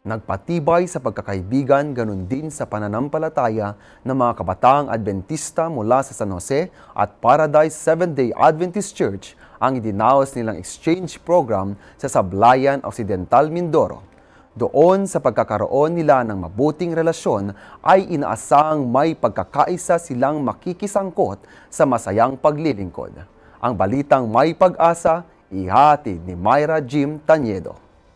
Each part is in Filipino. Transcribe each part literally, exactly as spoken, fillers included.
Nagpatibay sa pagkakaibigan ganon din sa pananampalataya ng mga kabataang Adventista mula sa San Jose at Paradise Seventh-day Adventist Church ang idinaos nilang exchange program sa Sablayan Occidental, Mindoro. Doon sa pagkakaroon nila ng mabuting relasyon ay inaasang may pagkakaisa silang makikisangkot sa masayang paglilingkod. Ang balitang may pag-asa, ihatid ni Myra Jim Tanyedo.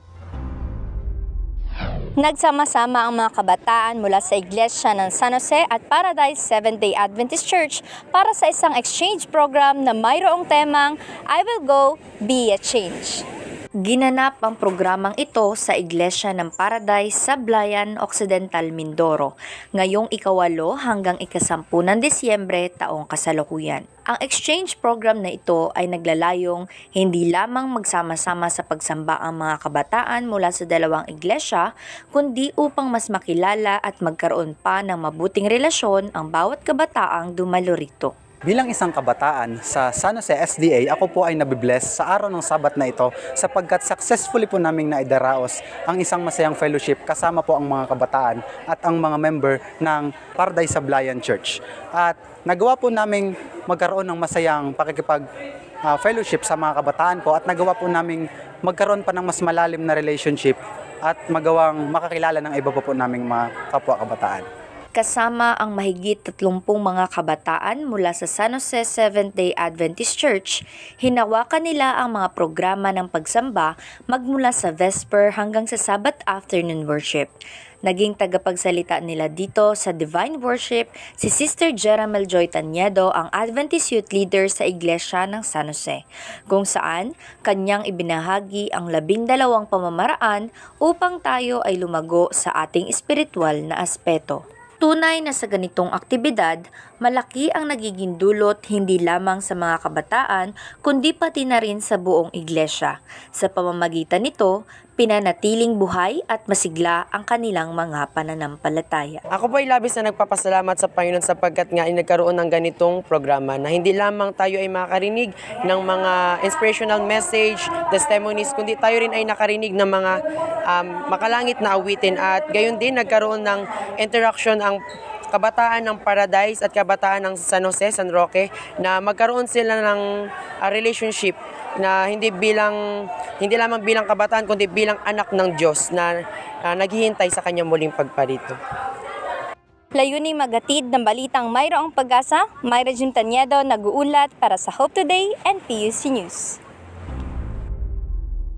Nagsama-sama ang mga kabataan mula sa Iglesia ng San Jose at Paradise Seventh-day Adventist Church para sa isang exchange program na mayroong temang I Will Go, Be a Change. Ginanap ang programang ito sa Iglesia ng Paradise sa Sablayan Occidental, Mindoro, ngayong ikawalo hanggang ikasampu ng Disyembre taong kasalukuyan. Ang exchange program na ito ay naglalayong hindi lamang magsama-sama sa pagsamba ang mga kabataan mula sa dalawang iglesia, kundi upang mas makilala at magkaroon pa ng mabuting relasyon ang bawat kabataang dumalo rito. Bilang isang kabataan sa San Jose S D A, ako po ay nabibless sa araw ng Sabat na ito sapagkat successfully po naming naidaraos ang isang masayang fellowship kasama po ang mga kabataan at ang mga member ng Paradise Sablayan Church. At nagawa po naming magkaroon ng masayang pakikipag uh, fellowship sa mga kabataan po at nagawa po naming magkaroon pa ng mas malalim na relationship at magawang makakilala ng iba pa po naming mga kapwa kabataan. Kasama ang mahigit tatlumpung mga kabataan mula sa San Jose Seventh-day Adventist Church, hinawakan nila ang mga programa ng pagsamba magmula sa Vesper hanggang sa Sabbath afternoon worship. Naging tagapagsalita nila dito sa Divine Worship si Sister Jeramel Joy Tanyedo, ang Adventist Youth Leader sa Iglesia ng San Jose, kung saan kanyang ibinahagi ang labing dalawang pamamaraan upang tayo ay lumago sa ating espiritual na aspeto. Tunay na sa ganitong aktibidad, malaki ang nagiging dulot hindi lamang sa mga kabataan kundi pati na rin sa buong iglesia. Sa pamamagitan nito, pinanatiling buhay at masigla ang kanilang mga pananampalataya. Ako po ay labis na nagpapasalamat sa Panginoon sapagkat nga ay nagkaroon ng ganitong programa na hindi lamang tayo ay makarinig ng mga inspirational message, testimonies, kundi tayo rin ay nakarinig ng mga um, makalangit na awitin at gayon din nagkaroon ng interaction ang kabataan ng Paradise at kabataan ng San Jose, San Roque na magkaroon sila ng uh, relationship na hindi bilang hindi lamang bilang kabataan kundi bilang anak ng Diyos na uh, naghihintay sa kanyang muling pagparito. Layuning magatid ng balitang mayroong pag-asa, Myra Jim Tanyedo nag-uulat para sa Hope Today and P U C News.